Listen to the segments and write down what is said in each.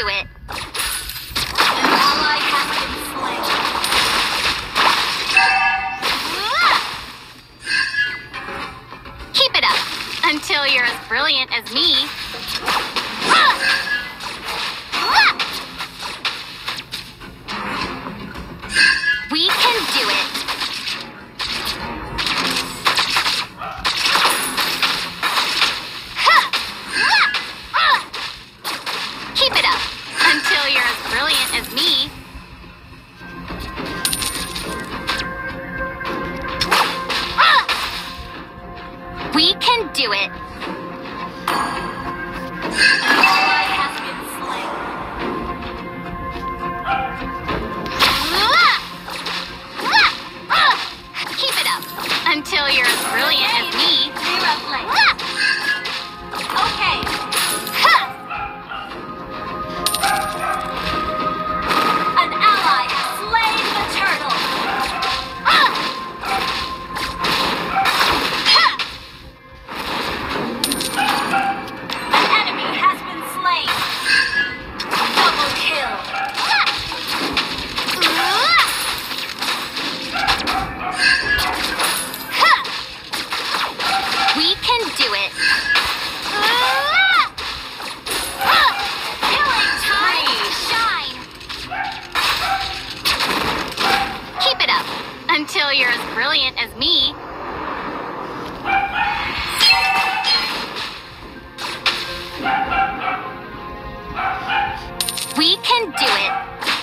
do it. An ally has been slain. Keep it up until you're as brilliant as me. We can do it. Keep it up until you're as brilliant as me. We can do it. An ally has been slain. Keep it up until you're as brilliant as me. Okay. An ally has slain the turtle. An enemy has been slain. Double kill. We can do it. Killing time to shine. Keep it up until you're as brilliant as me. We can do it.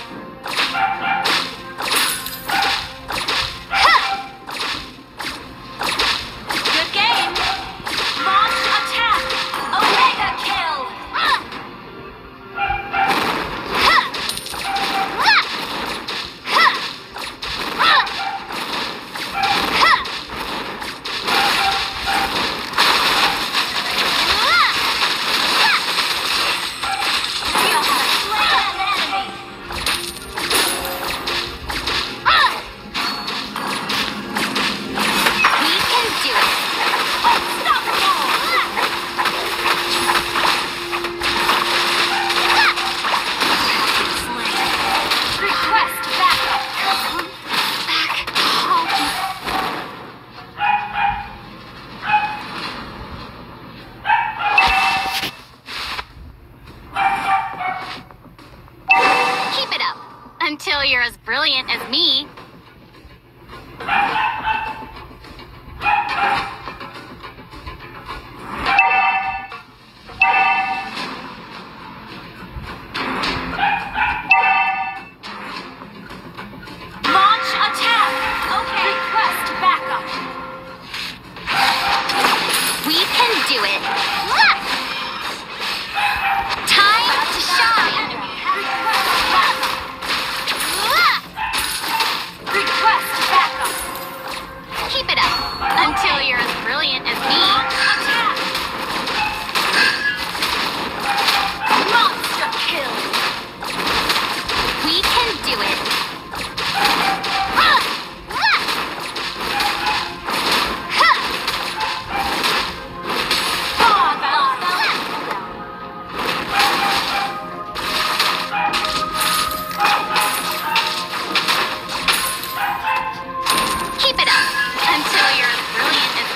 Good game. Launch attack. Omega kill. You have slain an enemy. We can do it. Unstoppable. Request backup. Back home. Keep it up until you're as brilliant as me. Launch attack. Okay. Request backup. We can do it. Time to shine. Request backup. Keep it up until you're as brilliant as me. Attack. Monster kill. We can do it. Keep it up until you're as brilliant as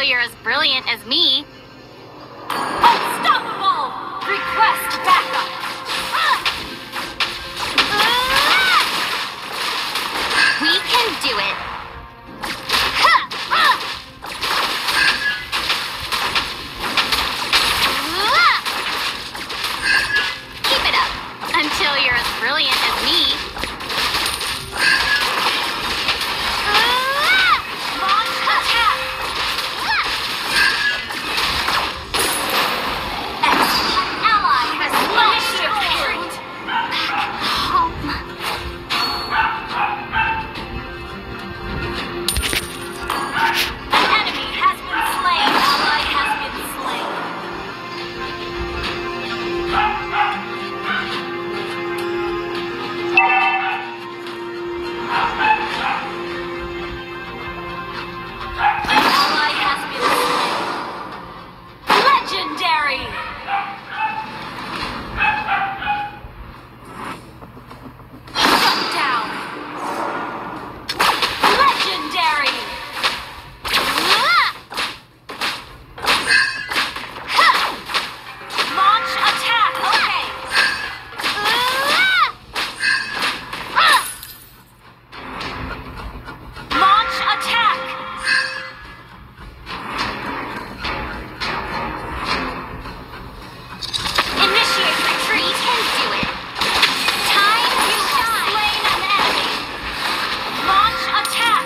you're as brilliant as me. Unstoppable! Request backup! We can do it. Keep it up until you're as brilliant as me. Launch attack! An ally has launched a retreat! Home. An enemy has been slain! Ally has been slain! An ally has been slain! Legendary! Shut down! Legendary! Launch attack! Okay! Launch attack! Initiate retreat! We can do it. Time to You have shine. slain an enemy! Launch attack!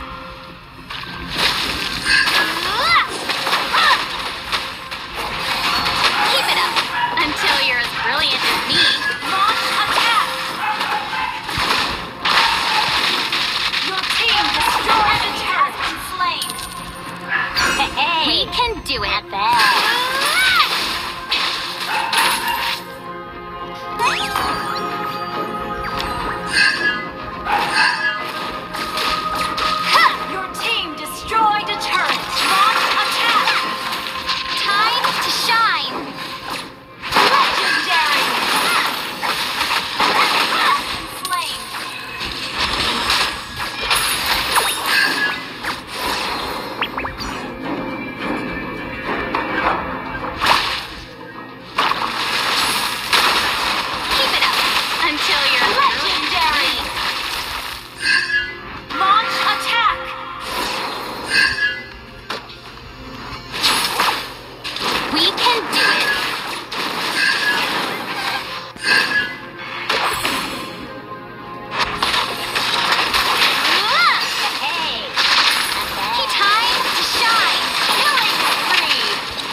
Keep it up until you're as brilliant as me. Launch attack! Your team destroyed and has been slain! Hey, we can do it. Your team destroyed a turret! Launch attack! Time to shine. Legendary! Enemy has been slain! Keep it up until you're as brilliant as Legendary! me. Launch attack! We can do it. Hey, time to shine. Killing spree.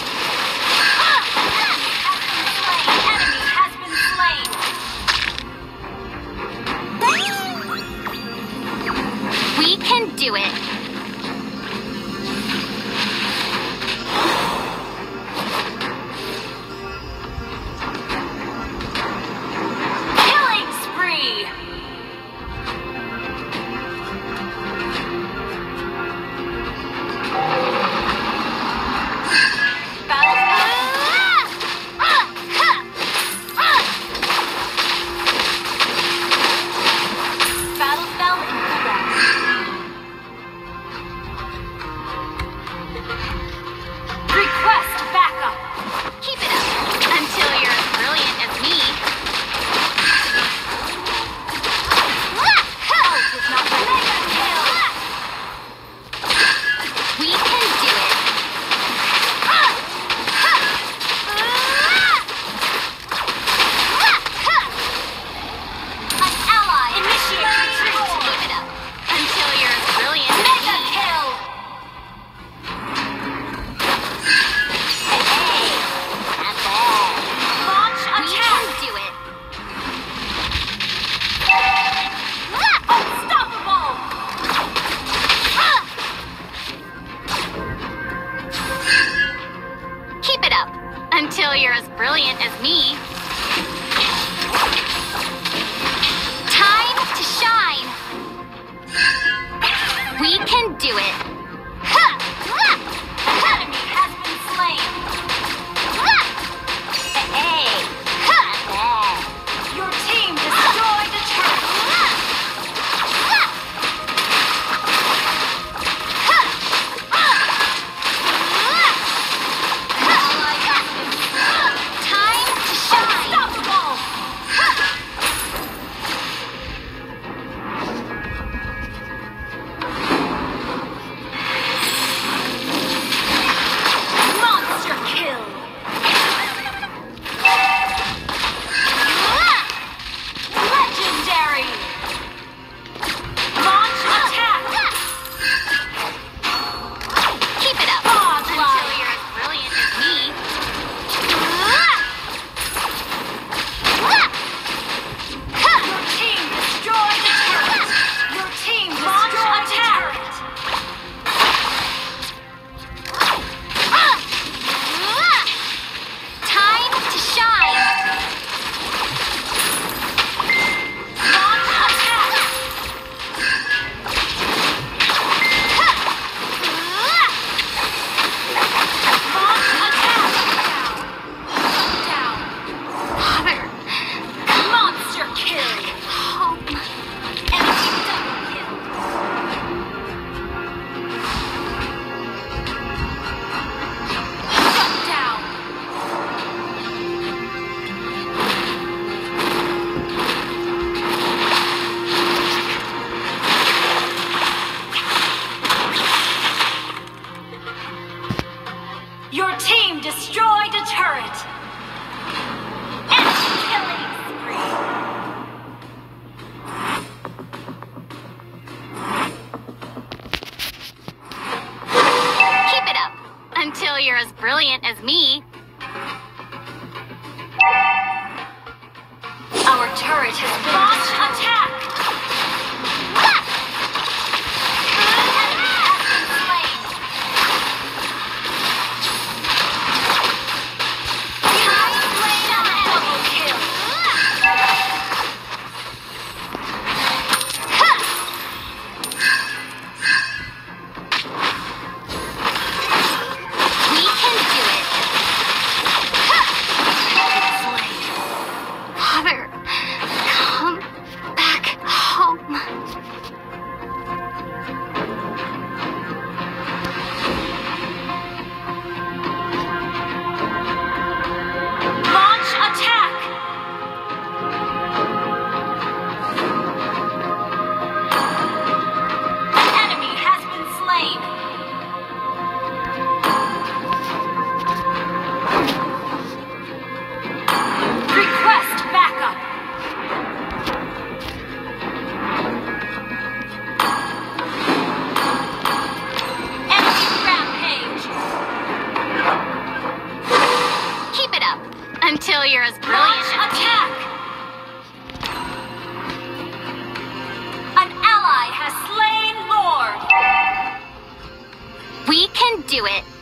Enemy has been slain! We can do it. Killing spree! Battle spell in progress. turret has been launched. Attack! An enemy has been slain. You have slain an double kill. We can do it. Father, come back home. Launch attack! An enemy has been slain. Request backup. Enemy rampage. Keep it up until you're as brilliant Launch as me. attack. An ally has slain Lord. We can do it.